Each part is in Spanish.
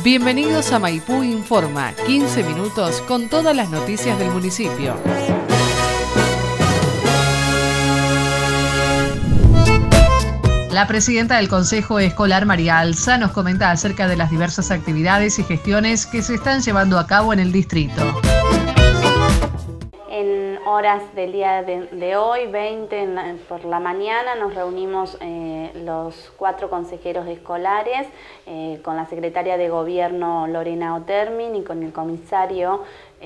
Bienvenidos a Maipú Informa, 15 minutos con todas las noticias del municipio. La presidenta del Consejo Escolar, María Alza, nos comenta acerca de las diversas actividades y gestiones que se están llevando a cabo en el distrito. En horas del día de hoy, 20 por la mañana, nos reunimos los 4 consejeros escolares con la secretaria de Gobierno, Lorena Otermin, y con el comisario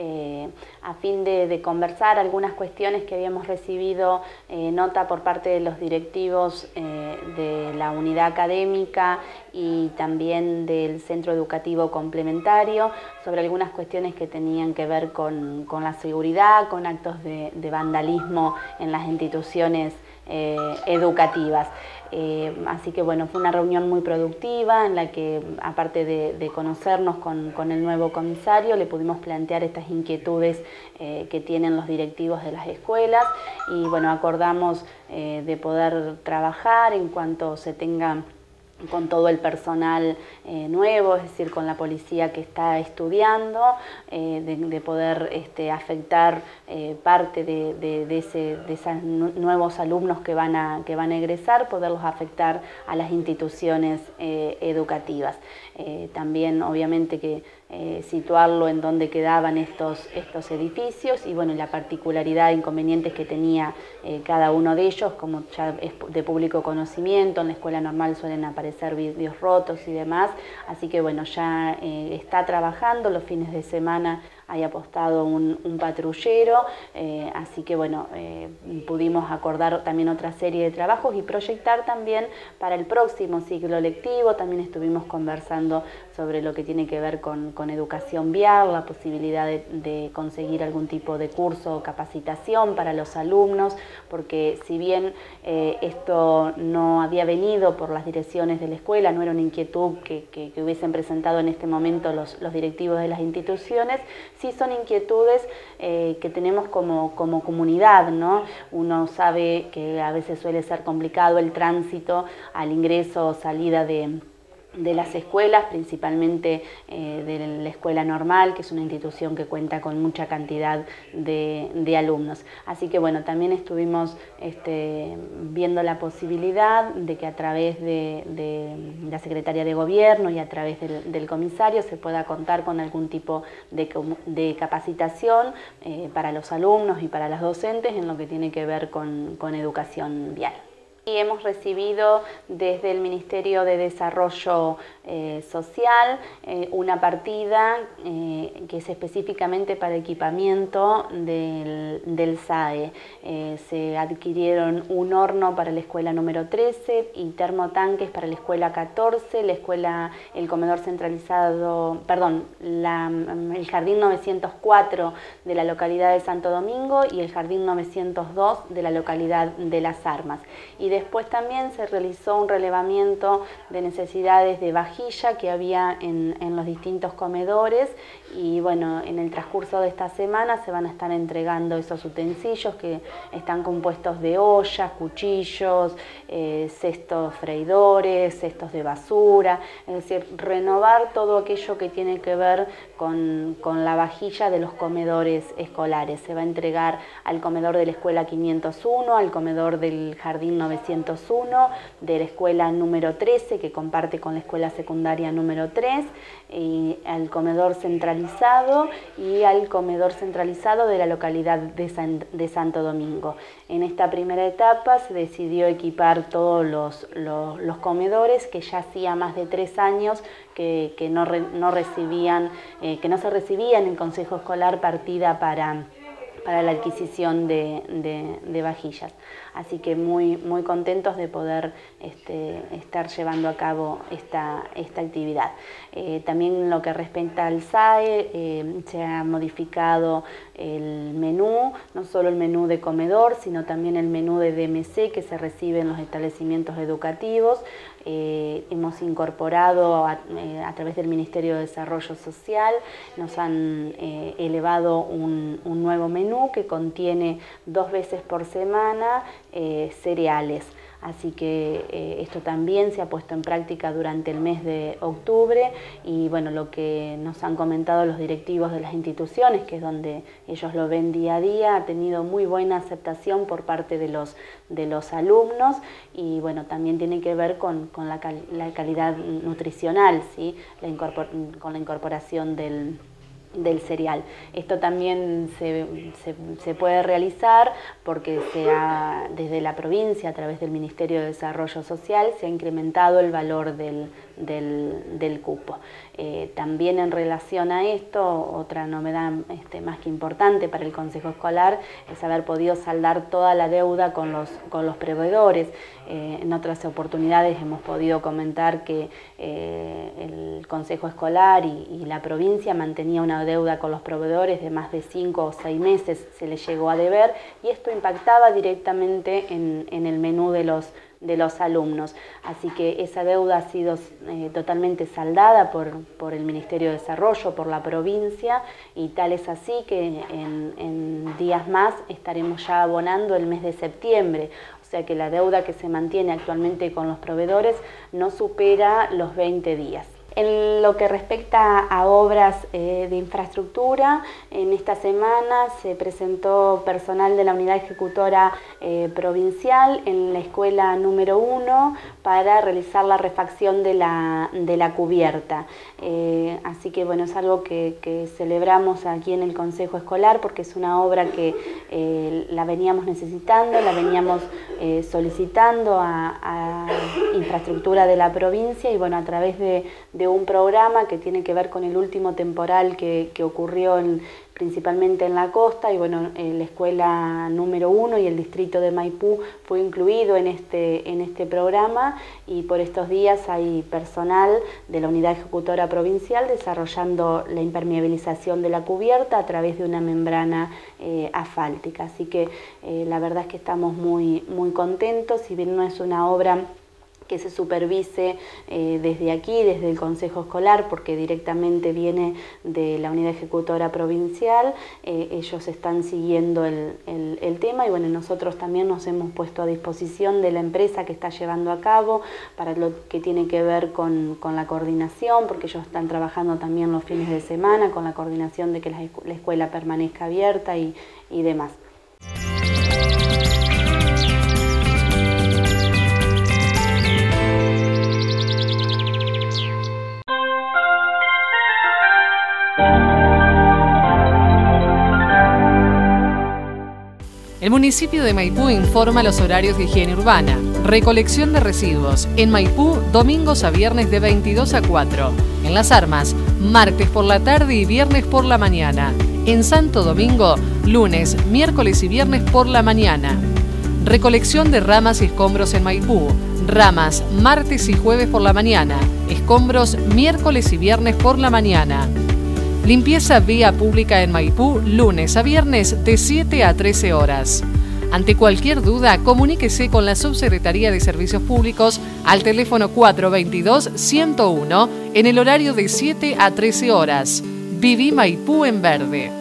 a fin de conversar algunas cuestiones que habíamos recibido nota por parte de los directivos de la unidad académica y también del centro educativo complementario sobre algunas cuestiones que tenían que ver con la seguridad, con actos de vandalismo en las instituciones educativas. Así que bueno, fue una reunión muy productiva en la que, aparte de conocernos con el nuevo comisario, le pudimos plantear estas inquietudes que tienen los directivos de las escuelas y bueno, acordamos de poder trabajar en cuanto se tenga con todo el personal nuevo, es decir, con la policía que está estudiando, de poder afectar parte de esos nuevos alumnos que van a egresar, poderlos afectar a las instituciones educativas. También, obviamente, que situarlo en donde quedaban estos edificios y bueno, la particularidad e inconvenientes que tenía cada uno de ellos, como ya es de público conocimiento, en la escuela normal suelen aparecer vidrios rotos y demás, así que bueno, ya está trabajando, los fines de semana hay apostado un patrullero, así que bueno, pudimos acordar también otra serie de trabajos y proyectar también para el próximo ciclo lectivo. También estuvimos conversando sobre lo que tiene que ver con educación vial, la posibilidad de conseguir algún tipo de curso o capacitación para los alumnos, porque si bien esto no había venido por las direcciones de la escuela, no era una inquietud que hubiesen presentado en este momento los directivos de las instituciones, sí son inquietudes que tenemos como comunidad, ¿no? Uno sabe que a veces suele ser complicado el tránsito al ingreso o salida de las escuelas, principalmente de la escuela normal, que es una institución que cuenta con mucha cantidad de alumnos. Así que bueno, también estuvimos viendo la posibilidad de que a través de la Secretaría de Gobierno y a través del comisario se pueda contar con algún tipo de capacitación para los alumnos y para los docentes en lo que tiene que ver con educación vial. Y hemos recibido desde el Ministerio de Desarrollo Social una partida que es específicamente para equipamiento del SAE. Se adquirieron un horno para la escuela número 13 y termotanques para la escuela 14, el comedor centralizado, el jardín 904 de la localidad de Santo Domingo y el jardín 902 de la localidad de Las Armas. Y después también se realizó un relevamiento de necesidades de vajilla que había en los distintos comedores y bueno, en el transcurso de esta semana se van a estar entregando esos utensilios que están compuestos de ollas, cuchillos, cestos freidores, cestos de basura, es decir, renovar todo aquello que tiene que ver con la vajilla de los comedores escolares. Se va a entregar al comedor de la escuela 501, al comedor del jardín 901, de la escuela número 13, que comparte con la escuela secundaria número 3, y al comedor centralizado y al comedor centralizado de la localidad de Santo Domingo. En esta primera etapa se decidió equipar todos los comedores que ya hacía más de 3 años que no se recibían en Consejo Escolar partida para la adquisición de vajillas. Así que muy contentos de poder estar llevando a cabo esta actividad. También en lo que respecta al SAE, se ha modificado el menú, no solo el menú de comedor, sino también el menú de DMC que se recibe en los establecimientos educativos. Hemos incorporado a través del Ministerio de Desarrollo Social, nos han elevado un nuevo menú que contiene 2 veces por semana cereales. así que esto también se ha puesto en práctica durante el mes de octubre y bueno, lo que nos han comentado los directivos de las instituciones, que es donde ellos lo ven día a día, ha tenido muy buena aceptación por parte de los alumnos y bueno, también tiene que ver con la calidad nutricional, ¿sí? Con la incorporación del cereal. Esto también se puede realizar porque desde la provincia, a través del Ministerio de Desarrollo Social, se ha incrementado el valor del cupo. También en relación a esto, otra novedad más que importante para el Consejo Escolar es haber podido saldar toda la deuda con los proveedores. En otras oportunidades hemos podido comentar que el Consejo Escolar y la provincia mantenía una deuda con los proveedores de más de 5 o 6 meses, se les llegó a deber y esto impactaba directamente en el menú de los alumnos. Así que esa deuda ha sido totalmente saldada por el Ministerio de Desarrollo, por la provincia, y tal es así que en días más estaremos ya abonando el mes de septiembre. O sea que la deuda que se mantiene actualmente con los proveedores no supera los 20 días. En lo que respecta a obras de infraestructura, en esta semana se presentó personal de la Unidad Ejecutora Provincial en la escuela número 1 para realizar la refacción de la cubierta. Así que bueno, es algo que celebramos aquí en el Consejo Escolar porque es una obra que la veníamos necesitando, la veníamos solicitando a infraestructura de la provincia y bueno, a través de un programa que tiene que ver con el último temporal que ocurrió principalmente en la costa y bueno, la escuela número 1 y el distrito de Maipú fue incluido en este programa y por estos días hay personal de la Unidad Ejecutora Provincial desarrollando la impermeabilización de la cubierta a través de una membrana asfáltica. Así que la verdad es que estamos muy contentos, si bien no es una obra que se supervise desde aquí, desde el Consejo Escolar, porque directamente viene de la Unidad Ejecutora Provincial. Ellos están siguiendo el tema y bueno, nosotros también nos hemos puesto a disposición de la empresa que está llevando a cabo para lo que tiene que ver con la coordinación, porque ellos están trabajando también los fines de semana con la coordinación de que la escuela permanezca abierta y demás. El municipio de Maipú informa los horarios de higiene urbana. Recolección de residuos. En Maipú, domingos a viernes de 22 a 4. En Las Armas, martes por la tarde y viernes por la mañana. En Santo Domingo, lunes, miércoles y viernes por la mañana. Recolección de ramas y escombros en Maipú. Ramas, martes y jueves por la mañana. Escombros, miércoles y viernes por la mañana. Limpieza vía pública en Maipú, lunes a viernes de 7 a 13 horas. Ante cualquier duda, comuníquese con la Subsecretaría de Servicios Públicos al teléfono 422-101 en el horario de 7 a 13 horas. Viví Maipú en verde.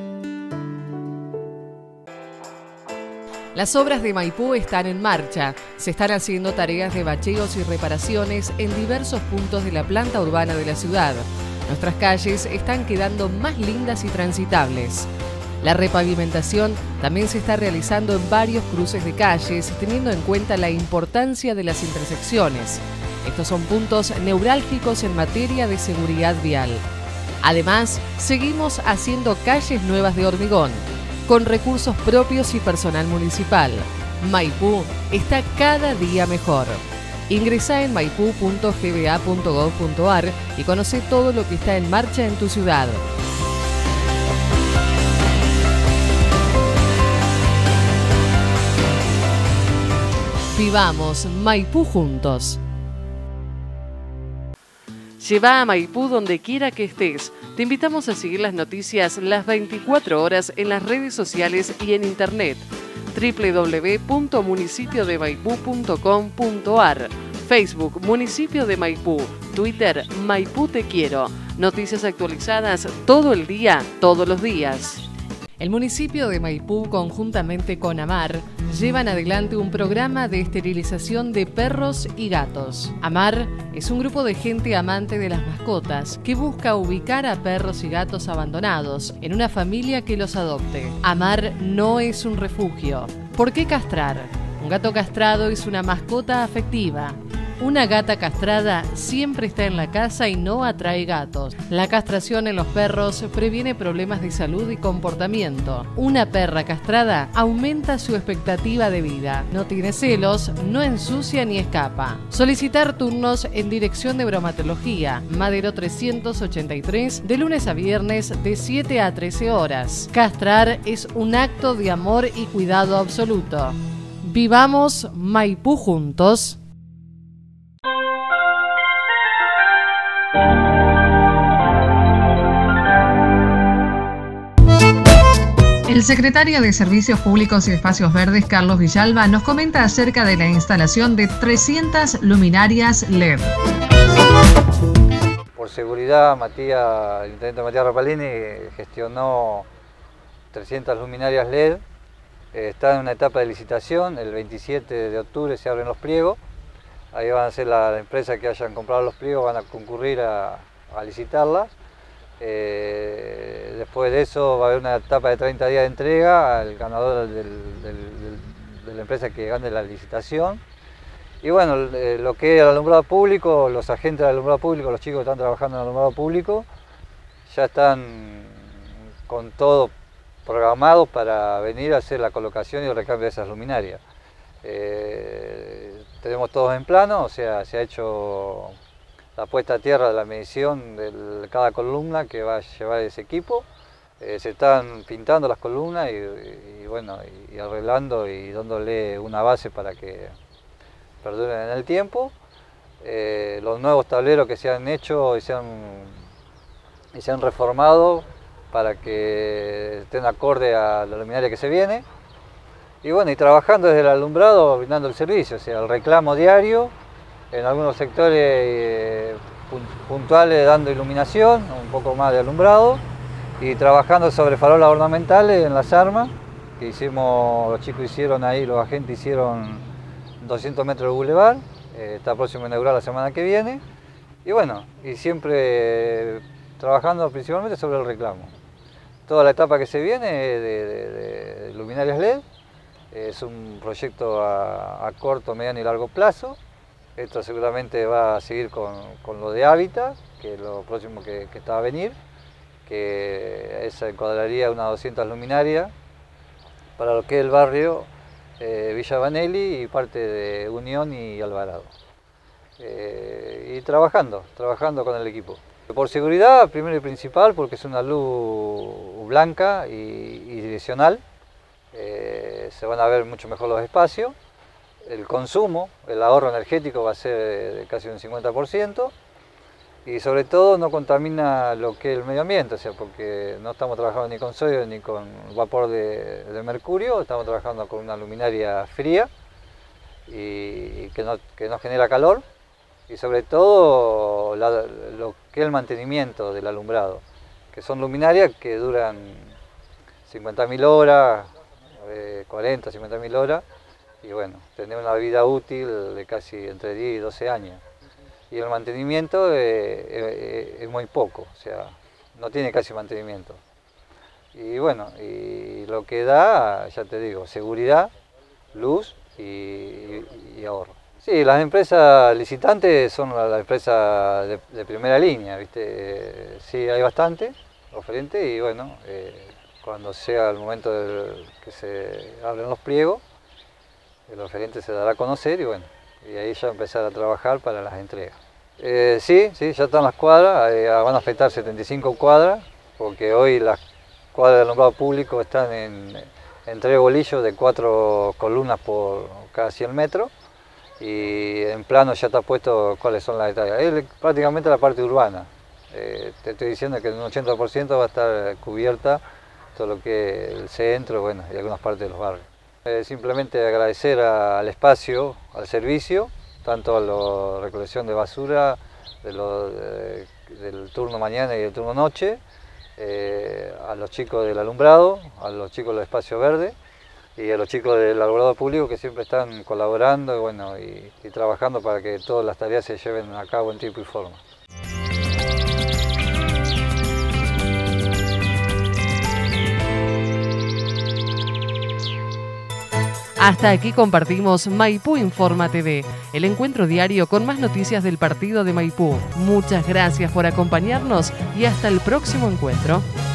Las obras de Maipú están en marcha. Se están haciendo tareas de bacheos y reparaciones en diversos puntos de la planta urbana de la ciudad. Nuestras calles están quedando más lindas y transitables. La repavimentación también se está realizando en varios cruces de calles, teniendo en cuenta la importancia de las intersecciones. Estos son puntos neurálgicos en materia de seguridad vial. Además, seguimos haciendo calles nuevas de hormigón, con recursos propios y personal municipal. Maipú está cada día mejor. Ingresá en maipú.gba.gov.ar y conoce todo lo que está en marcha en tu ciudad. Vivamos Maipú juntos. Lleva a Maipú donde quiera que estés. Te invitamos a seguir las noticias las 24 horas en las redes sociales y en internet. www.municipiodemaipú.com.ar, Facebook Municipio de Maipú, Twitter Maipú Te Quiero. Noticias actualizadas todo el día, todos los días. El municipio de Maipú, conjuntamente con AMAR, llevan adelante un programa de esterilización de perros y gatos. AMAR es un grupo de gente amante de las mascotas que busca ubicar a perros y gatos abandonados en una familia que los adopte. AMAR no es un refugio. ¿Por qué castrar? Un gato castrado es una mascota afectiva. Una gata castrada siempre está en la casa y no atrae gatos. La castración en los perros previene problemas de salud y comportamiento. Una perra castrada aumenta su expectativa de vida. No tiene celos, no ensucia ni escapa. Solicitar turnos en Dirección de Bromatología, Madero 383, de lunes a viernes de 7 a 13 horas. Castrar es un acto de amor y cuidado absoluto. Vivamos Maipú juntos. El secretario de Servicios Públicos y Espacios Verdes, Carlos Villalba, nos comenta acerca de la instalación de 300 luminarias LED. Por seguridad, el intendente Matías Rapalini gestionó 300 luminarias LED. Está en una etapa de licitación, el 27 de octubre se abren los pliegos. Ahí van a ser las empresas que hayan comprado los pliegos, van a concurrir a licitarlas. Después de eso va a haber una etapa de 30 días de entrega al ganador de la empresa que gane la licitación. Y bueno, lo que es el alumbrado público, los agentes del alumbrado público, los chicos que están trabajando en el alumbrado público, ya están con todo programado para venir a hacer la colocación y el recambio de esas luminarias. Tenemos todos en plano, o sea, se ha hecho la puesta a tierra de la medición de cada columna que va a llevar ese equipo. Se están pintando las columnas y bueno, y arreglando y dándole una base para que perduren en el tiempo. Los nuevos tableros que se han hecho y se han reformado para que estén acorde a la luminaria que se viene. Y bueno, y trabajando desde el alumbrado, brindando el servicio, o sea, el reclamo diario, en algunos sectores puntuales dando iluminación, un poco más de alumbrado, y trabajando sobre farolas ornamentales en las armas, que los chicos hicieron ahí, los agentes hicieron 200 metros de bulevar, está próximo a inaugurar la semana que viene, y bueno, y siempre trabajando principalmente sobre el reclamo. Toda la etapa que se viene de luminarias LED, es un proyecto a corto, mediano y largo plazo. Esto seguramente va a seguir con lo de hábitat, que es lo próximo que está a venir, que esa encuadraría unas 200 luminarias para lo que es el barrio Villa Vanelli y parte de Unión y Alvarado. Y trabajando con el equipo. Por seguridad, primero y principal, porque es una luz blanca y direccional. Se van a ver mucho mejor los espacios. El consumo, el ahorro energético va a ser de casi un 50%. Y sobre todo no contamina lo que es el medio ambiente, o sea, porque no estamos trabajando ni con sodio ni con vapor de mercurio, estamos trabajando con una luminaria fría y que no genera calor. Y sobre todo lo que es el mantenimiento del alumbrado, que son luminarias que duran 50.000 horas, 40, 50.000 horas, y bueno, tener una vida útil de casi entre 10 y 12 años. Y el mantenimiento es muy poco, o sea, no tiene casi mantenimiento. Y bueno, y lo que da, ya te digo, seguridad, luz y ahorro. Sí, las empresas licitantes son las empresas de primera línea, ¿viste? Sí, hay bastante oferentes y bueno, cuando sea el momento que se abren los pliegos, el oferente se dará a conocer y bueno, y ahí ya empezar a trabajar para las entregas. Sí, ya están las cuadras, van a afectar 75 cuadras, porque hoy las cuadras de alumbrado público están en 3 bolillos de 4 columnas por cada 100 metros. Y en plano ya está puesto cuáles son las detalles. Es prácticamente la parte urbana. Te estoy diciendo que en un 80% va a estar cubierta todo lo que es el centro, bueno, y algunas partes de los barrios. Simplemente agradecer al espacio, al servicio, tanto a la recolección de basura del turno mañana y el turno noche, a los chicos del alumbrado, a los chicos del espacio verde y a los chicos del alumbrado público que siempre están colaborando y, bueno, y trabajando para que todas las tareas se lleven a cabo en tiempo y forma. Hasta aquí compartimos Maipú Informa TV, el encuentro diario con más noticias del partido de Maipú. Muchas gracias por acompañarnos y hasta el próximo encuentro.